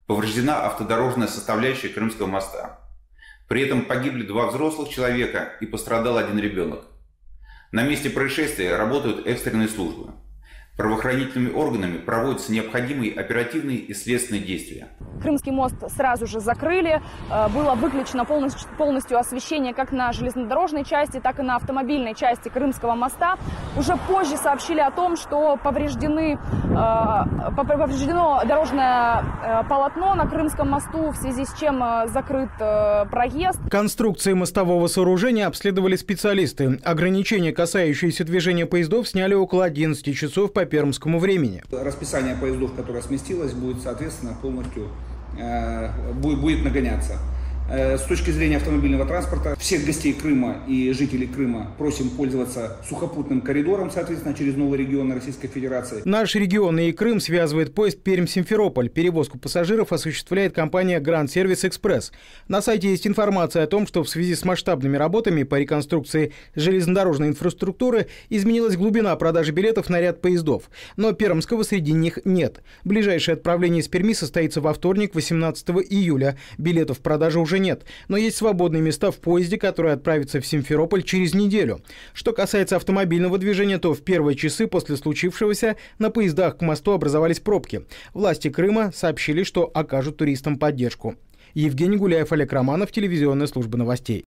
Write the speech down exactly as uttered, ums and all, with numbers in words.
Повреждена автодорожная составляющая Крымского моста. При этом погибли два взрослых человека и пострадал один ребенок. На месте происшествия работают экстренные службы. Правоохранительными органами проводятся необходимые оперативные и следственные действия. Крымский мост сразу же закрыли. Было выключено полностью, полностью освещение как на железнодорожной части, так и на автомобильной части Крымского моста. Уже позже сообщили о том, что повреждены, повреждено дорожное полотно на Крымском мосту, в связи с чем закрыт проезд. Конструкции мостового сооружения обследовали специалисты. Ограничения, касающиеся движения поездов, сняли около одиннадцати часов по пермскому времени. Расписание поездов, которое сместилось, будет, соответственно, полностью э, будет, будет нагоняться. Э, с точки зрения автомобильного транспорта, всех гостей Крыма и жителей Крыма просим пользоваться сухопутным коридором, соответственно, через новые регионы Российской Федерации. Наш регион и Крым связывает поезд Пермь-Симферополь. Перевозку пассажиров осуществляет компания Grand Service Express. На сайте есть информация о том, что в связи с масштабными работами по реконструкции железнодорожной инфраструктуры изменилась глубина продажи билетов на ряд поездов. Но пермского среди них нет. Ближайшее отправление из Перми состоится во вторник, восемнадцатого июля. Билетов в продаже уже нет. Но есть свободные места в поезде, который отправится в Симферополь через неделю. Что касается автомобильного движения, то в первые часы после случившегося на поездах к мосту образовались пробки. Власти Крыма сообщили, что окажут туристам поддержку. Евгений Гуляев, Олег Романов, телевизионная служба новостей.